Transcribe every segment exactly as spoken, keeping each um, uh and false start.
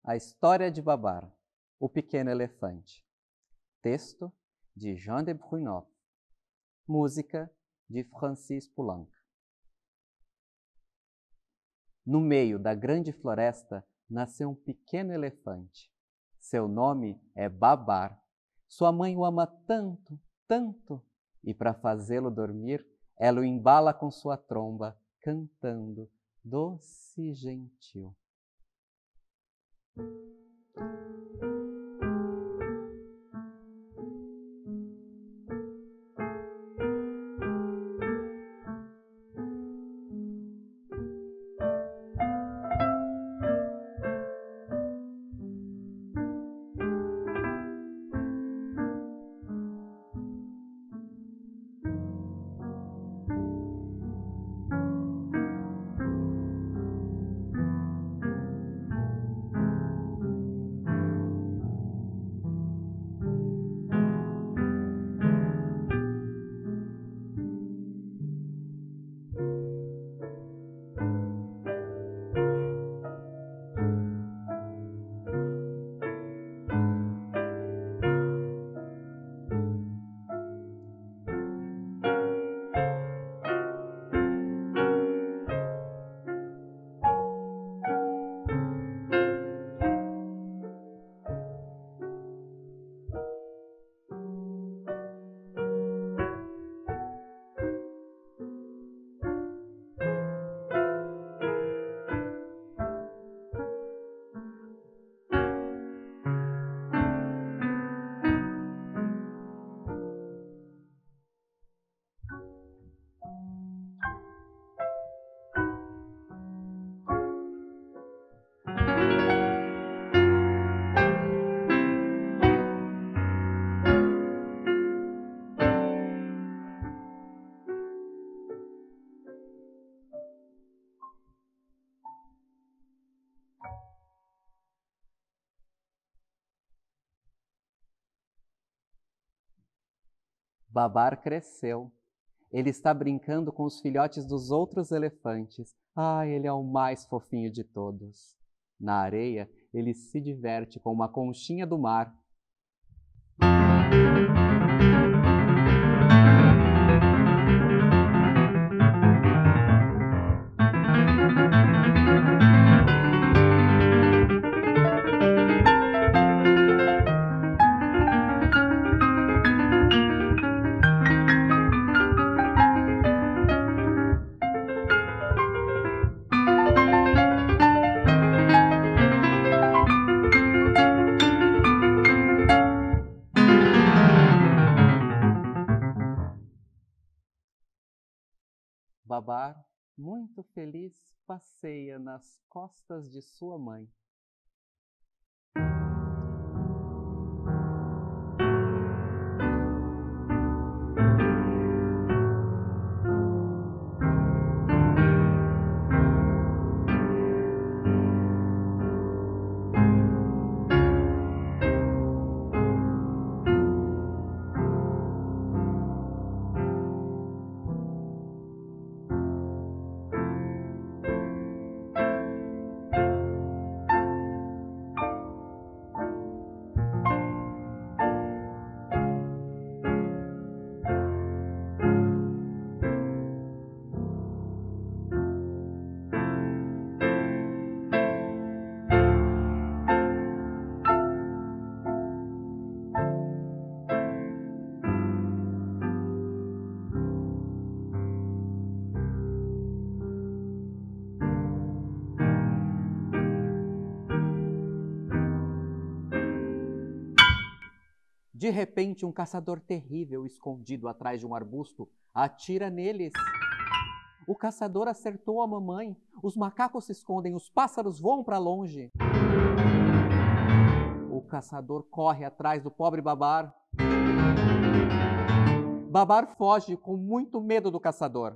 A História de Babar, o Pequeno Elefante. Texto de Jean de Brunot. Música de Francis Poulenc. No meio da grande floresta nasceu um pequeno elefante. Seu nome é Babar. Sua mãe o ama tanto, tanto, e para fazê-lo dormir, ela o embala com sua tromba, cantando doce e gentil. Babar cresceu. Ele está brincando com os filhotes dos outros elefantes. Ah, ele é o mais fofinho de todos. Na areia, ele se diverte com uma conchinha do mar. Babar, muito feliz, passeia nas costas de sua mãe. De repente, um caçador terrível, escondido atrás de um arbusto, atira neles. O caçador acertou a mamãe. Os macacos se escondem, os pássaros voam para longe. O caçador corre atrás do pobre Babar. Babar foge com muito medo do caçador.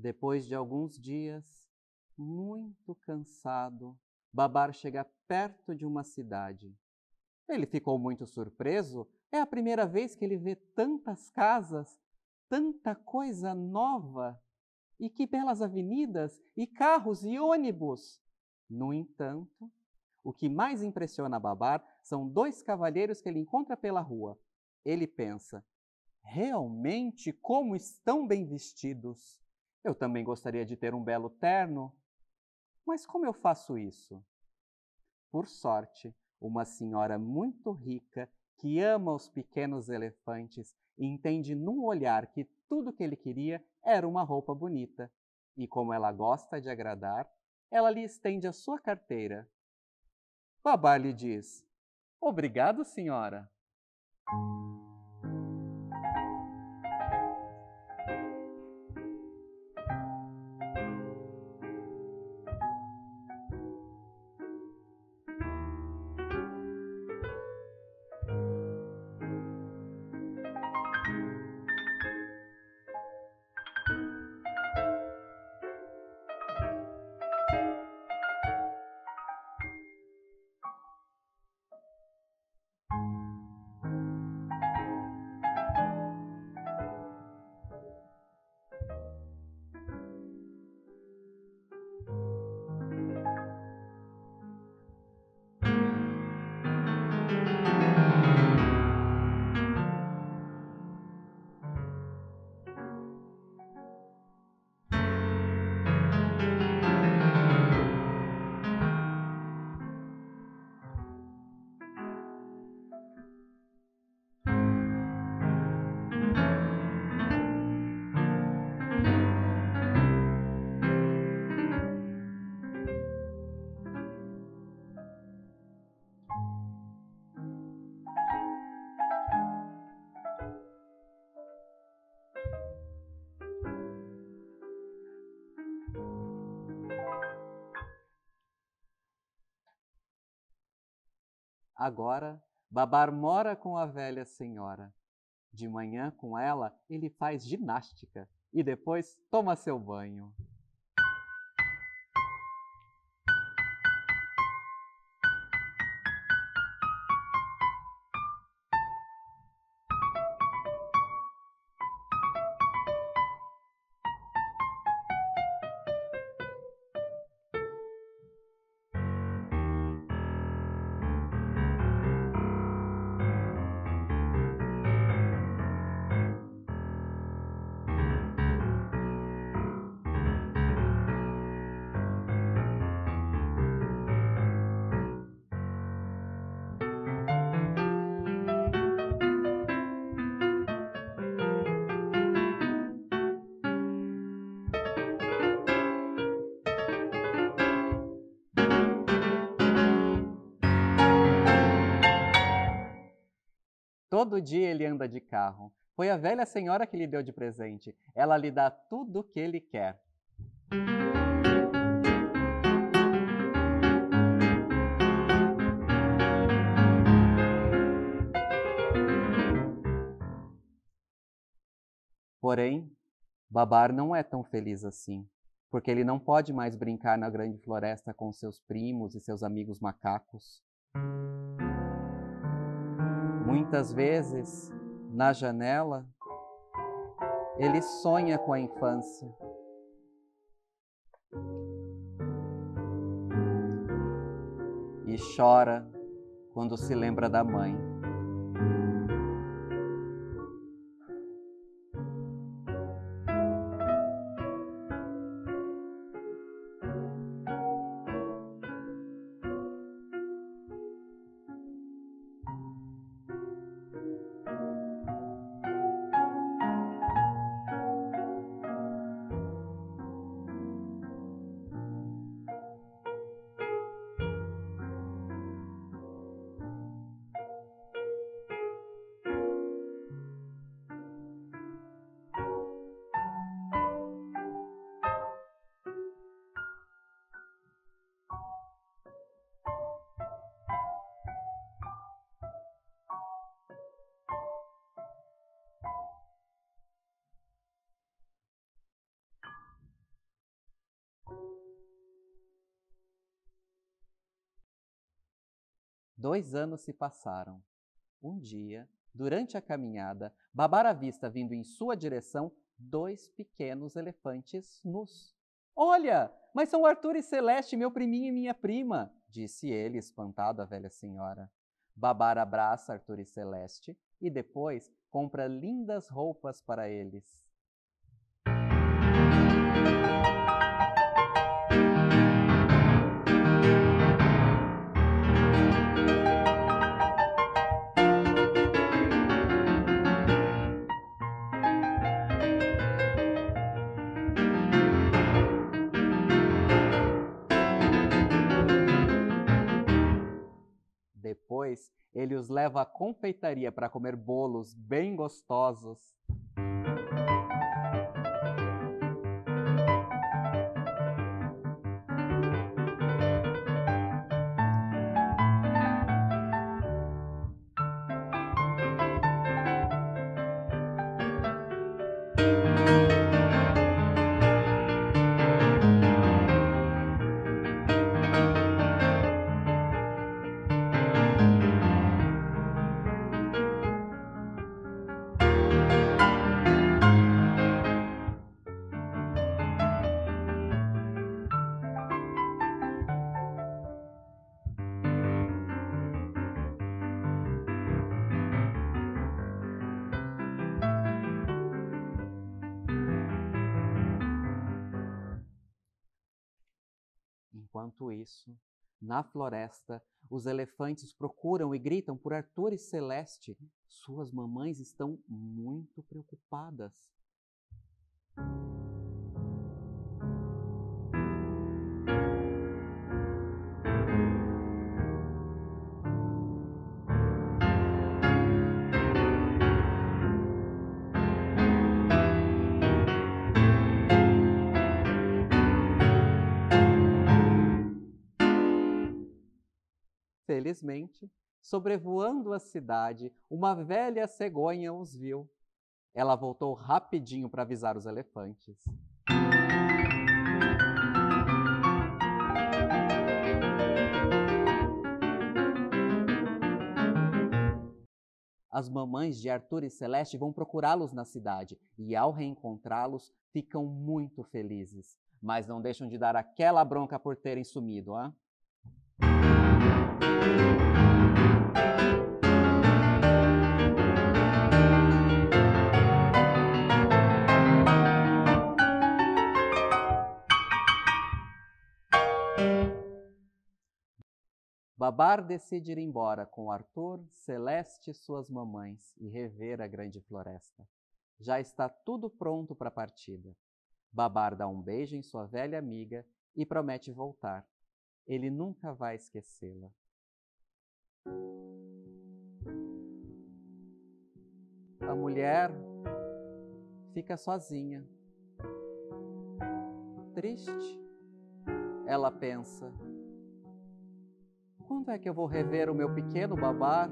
Depois de alguns dias, muito cansado, Babar chega perto de uma cidade. Ele ficou muito surpreso. É a primeira vez que ele vê tantas casas, tanta coisa nova, e que belas avenidas, e carros e ônibus. No entanto, o que mais impressiona Babar são dois cavalheiros que ele encontra pela rua. Ele pensa: realmente como estão bem vestidos! Eu também gostaria de ter um belo terno. Mas como eu faço isso? Por sorte, uma senhora muito rica, que ama os pequenos elefantes, entende num olhar que tudo que ele queria era uma roupa bonita. E como ela gosta de agradar, ela lhe estende a sua carteira. Babar lhe diz: obrigado, senhora. Agora, Babar mora com a velha senhora. De manhã, com ela, ele faz ginástica e depois toma seu banho. Todo dia ele anda de carro. Foi a velha senhora que lhe deu de presente. Ela lhe dá tudo o que ele quer. Porém, Babar não é tão feliz assim, porque ele não pode mais brincar na grande floresta com seus primos e seus amigos macacos. Muitas vezes, na janela, ele sonha com a infância. E chora quando se lembra da mãe. Dois anos se passaram. Um dia, durante a caminhada, Babar avista vindo em sua direção dois pequenos elefantes nus. Olha, mas são Arthur e Celeste, meu priminho e minha prima, disse ele, espantado à velha senhora. Babar abraça Arthur e Celeste e depois compra lindas roupas para eles. Depois, ele os leva à confeitaria para comer bolos bem gostosos. Enquanto isso, na floresta, os elefantes procuram e gritam por Arthur e Celeste. Suas mamães estão muito preocupadas. Felizmente, sobrevoando a cidade, uma velha cegonha os viu. Ela voltou rapidinho para avisar os elefantes. As mamães de Arthur e Celeste vão procurá-los na cidade e, ao reencontrá-los, ficam muito felizes, mas não deixam de dar aquela bronca por terem sumido, hein? Babar decide ir embora com Arthur, Celeste e suas mamães e rever a grande floresta. Já está tudo pronto para a partida. Babar dá um beijo em sua velha amiga e promete voltar. Ele nunca vai esquecê-la. A mulher fica sozinha. Triste, ela pensa: quando é que eu vou rever o meu pequeno Babar?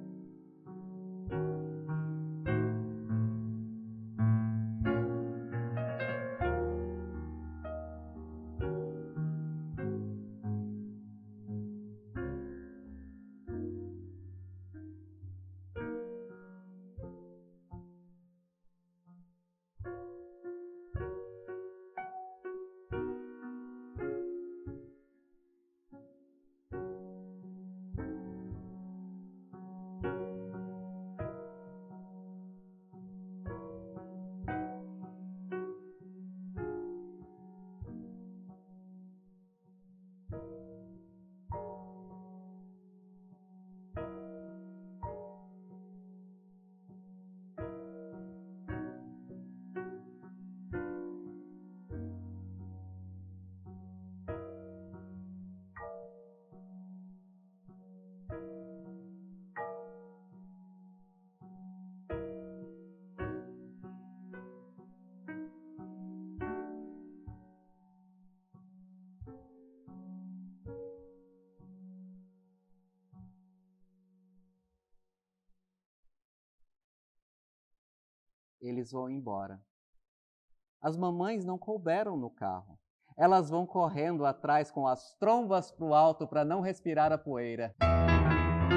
Eles vão embora. As mamães não couberam no carro. Elas vão correndo atrás com as trombas para o alto para não respirar a poeira.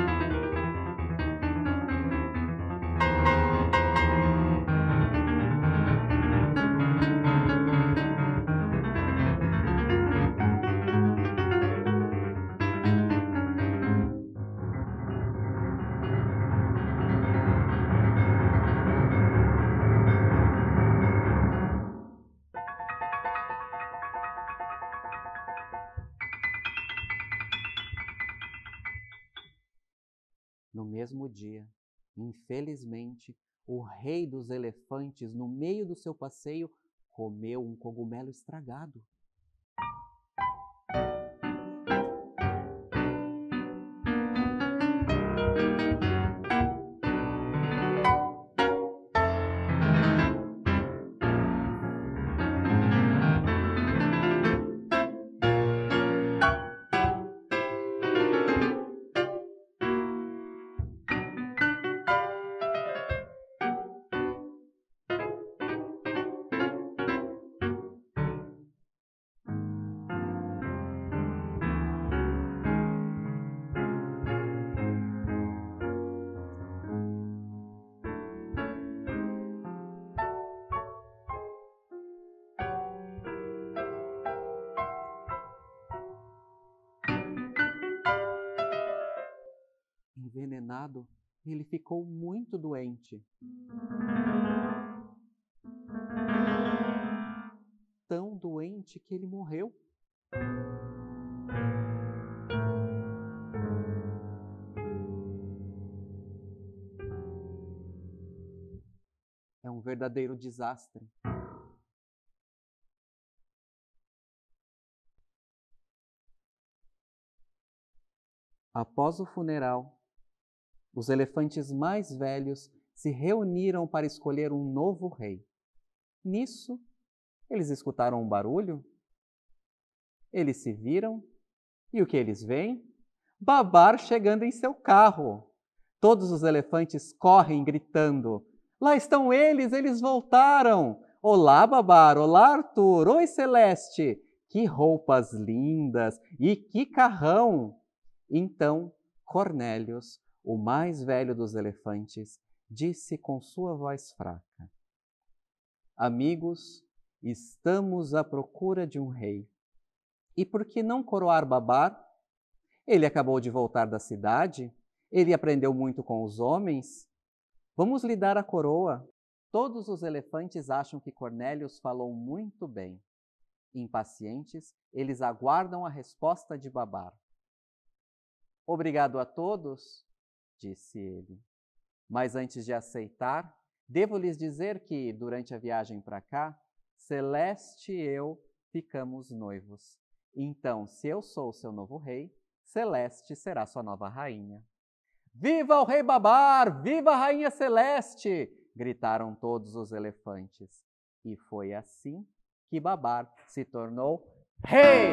No mesmo dia, infelizmente, o rei dos elefantes, no meio do seu passeio, comeu um cogumelo estragado. Envenenado, ele ficou muito doente. Tão doente que ele morreu. É um verdadeiro desastre. Após o funeral, os elefantes mais velhos se reuniram para escolher um novo rei. Nisso, eles escutaram um barulho. Eles se viram e o que eles veem? Babar chegando em seu carro. Todos os elefantes correm gritando: lá estão eles, eles voltaram! Olá, Babar! Olá, Arthur! Oi, Celeste! Que roupas lindas! E que carrão! Então, Cornélios, o mais velho dos elefantes, disse com sua voz fraca: amigos, estamos à procura de um rei. E por que não coroar Babar? Ele acabou de voltar da cidade, ele aprendeu muito com os homens. Vamos lhe dar a coroa. Todos os elefantes acham que Cornélios falou muito bem. Impacientes, eles aguardam a resposta de Babar. Obrigado a todos, disse ele. Mas antes de aceitar, devo lhes dizer que, durante a viagem para cá, Celeste e eu ficamos noivos. Então, se eu sou seu novo rei, Celeste será sua nova rainha. Viva o rei Babar! Viva a rainha Celeste! Gritaram todos os elefantes. E foi assim que Babar se tornou rei!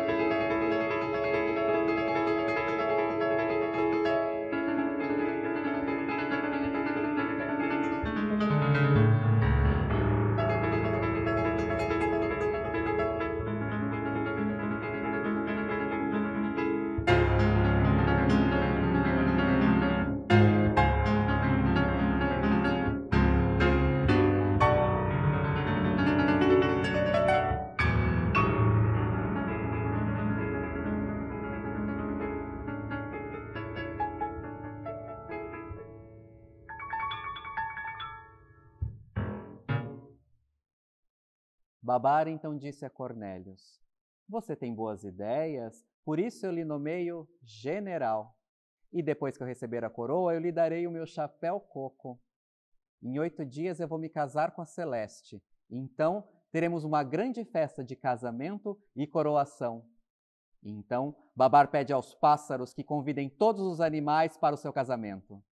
Babar então disse a Cornélios: você tem boas ideias, por isso eu lhe nomeio general. E depois que eu receber a coroa, eu lhe darei o meu chapéu coco. Em oito dias eu vou me casar com a Celeste. Então teremos uma grande festa de casamento e coroação. Então Babar pede aos pássaros que convidem todos os animais para o seu casamento.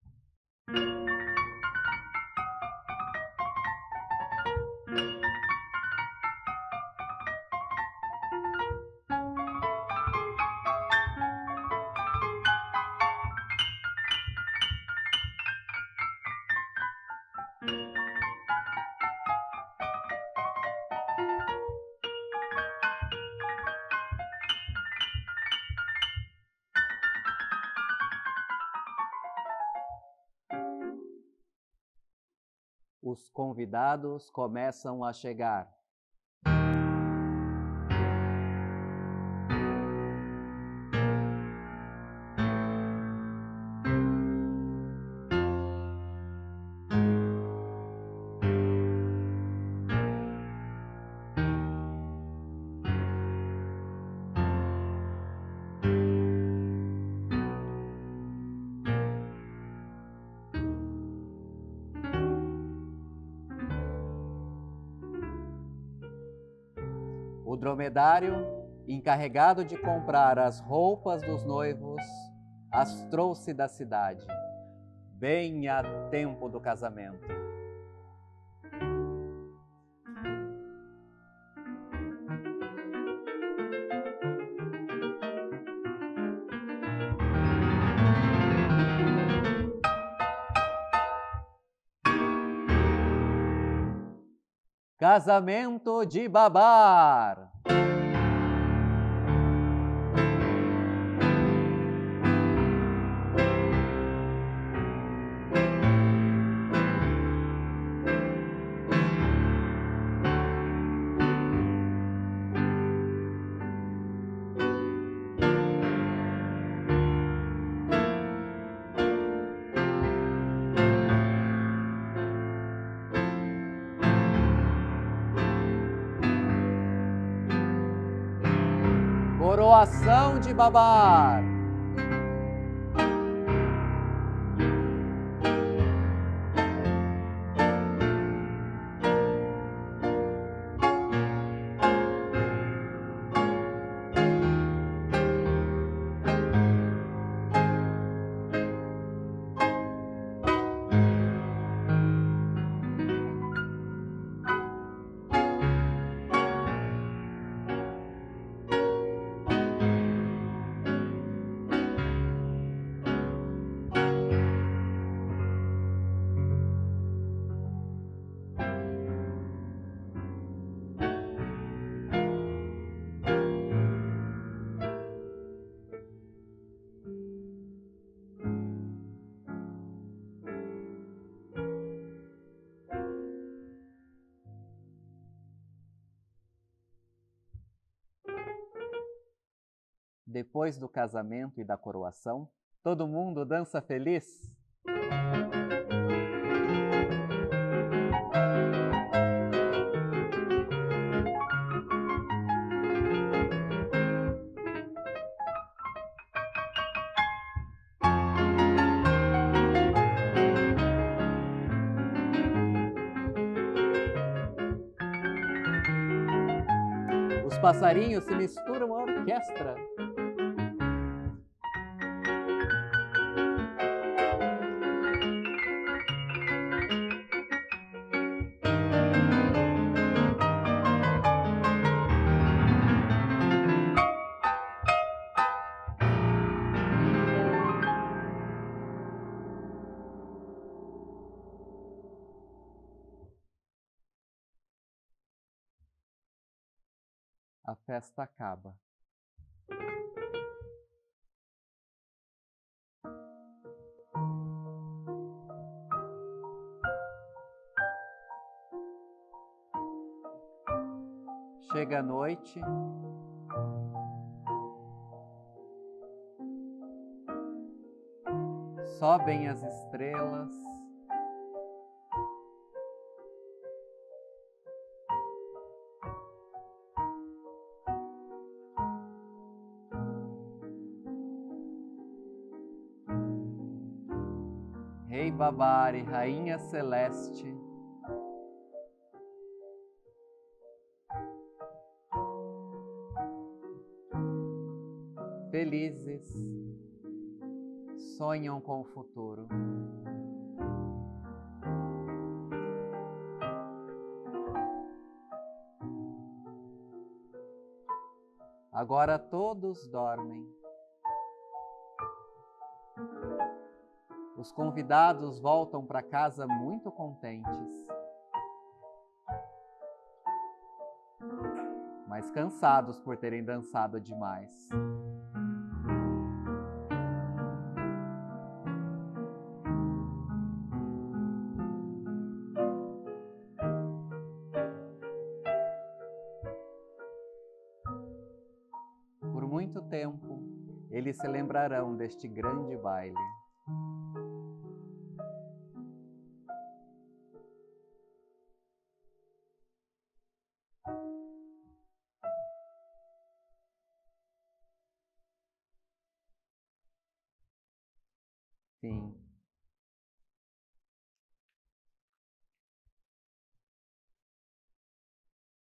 Os convidados começam a chegar. O dromedário, encarregado de comprar as roupas dos noivos, as trouxe da cidade, bem a tempo do casamento. Casamento de Babar. Coroação de Babar. Depois do casamento e da coroação, todo mundo dança feliz. Os passarinhos se misturam à orquestra. A festa acaba. Chega a noite. Sobem as estrelas. Rei Babar e Rainha Celeste felizes sonham com o futuro. Agora todos dormem. Os convidados voltam para casa muito contentes, mas cansados por terem dançado demais. Por muito tempo, eles se lembrarão deste grande baile. Sim.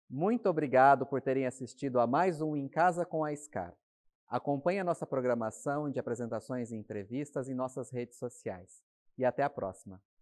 Muito obrigado por terem assistido a mais um Em Casa com a Scar. Acompanhe a nossa programação de apresentações e entrevistas em nossas redes sociais. E até a próxima!